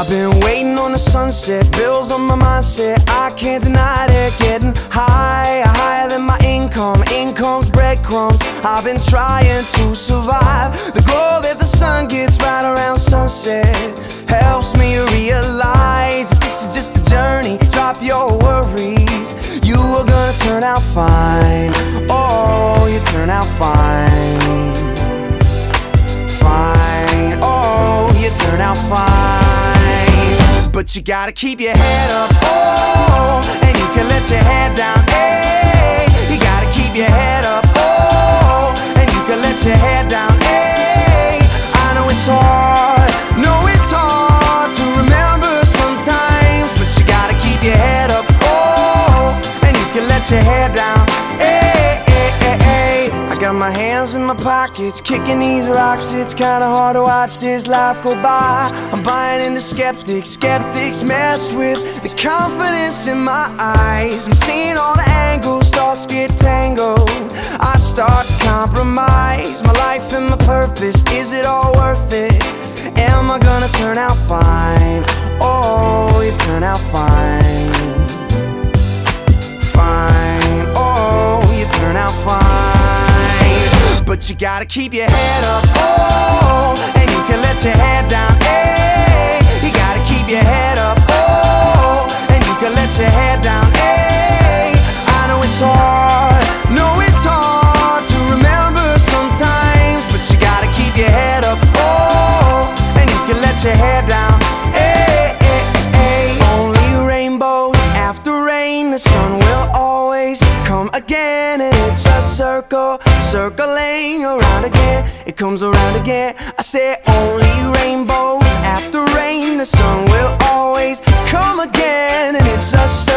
I've been waiting on the sunset, bills on my mindset, I can't deny it. Getting higher, higher than my income, income's breadcrumbs. I've been trying to survive. The glow that the sun gets right around sunset helps me realize that this is just a journey. Drop your worries, you are gonna turn out fine. Oh, you turn out fine. Fine, oh, you turn out fine. But you gotta keep your head up, oh, and you can let your head down, hey. You gotta keep your head up, oh, and you can let your head down, hey. I know it's hard, to remember sometimes, but you gotta keep your head up, oh, and you can let your head down, hey, hey, hey, hey. I got my hands in my pockets, kicking these rocks. It's kinda hard to watch this life go by. I'm buying into skeptics, skeptics mess with the confidence in my eyes. I'm seeing all the angles, thoughts get tangled. I start to compromise my life and my purpose. Is it all worth it? Am I gonna turn out fine? Oh, you turn out fine. Fine, oh, you turn out fine. But you gotta keep your head up, oh, and you can let your head down, hey. You gotta keep your head up, oh, and you can let your head down, hey. I know it's hard, to remember sometimes, but you gotta keep your head up, oh, and you can let your head down, hey, hey, hey. Only rainbows after rain, the sun will always come again. And it's a circle, circling around again. It comes around again. I say only rainbows after rain, the sun will always come again. And it's a circle,